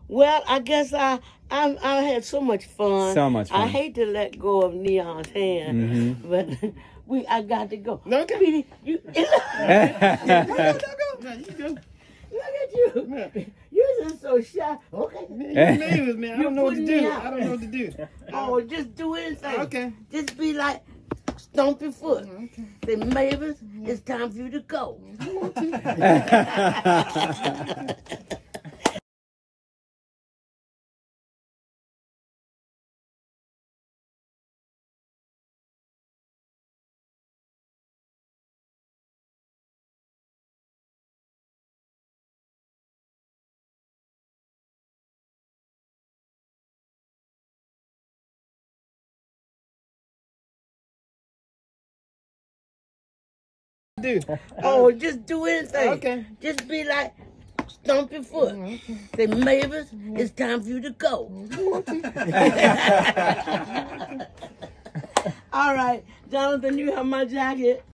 Well, I guess I had so much fun. So much fun. I hate to let go of Neon's hand, but I got to go. Okay. Speedy, you. No, you go. Look at you. You're just so shy. Okay. Man, you Mavis, man. I don't know what to do. Out. I don't know what to do. Oh, just do anything. Okay. Just be like, stomp your foot. Okay. Say, Mavis, it's time for you to go. Oh, just do anything. Okay. Just be like, stomp your foot. Say, Mavis, it's time for you to go. All right, Jonathan, you have my jacket.